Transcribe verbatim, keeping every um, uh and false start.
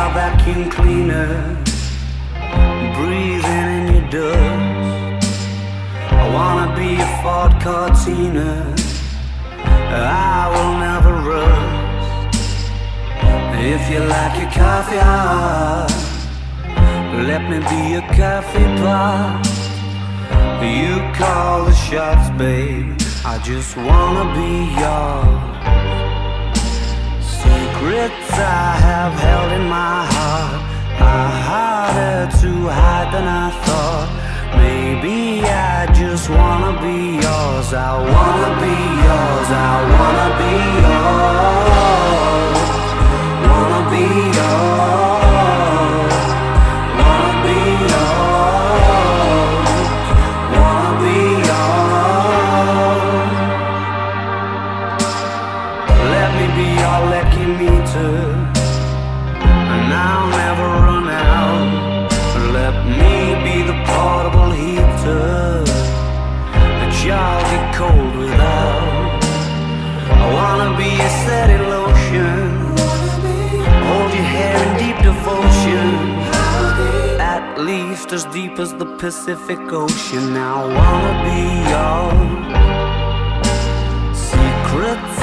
your vacuum cleaner, breathing in your dust. I wanna be a Ford Cortina, I will never rust. If you like your coffee hot, let me be a coffee pot. You call the shots, babe, I just wanna be yours. Secrets I have held in my heart are harder to hide than I thought. Maybe I just wanna be yours. I wanna be yours. I wanna be yours. Wanna be yours. Wanna be yours. Wanna be yours. Let me be your lucky meter, and I'll never run out. Let me be the portable heater that y'all get cold without. I wanna be a steady lotion, hold your hair in deep devotion, at least as deep as the Pacific Ocean. I wanna be yours. Secrets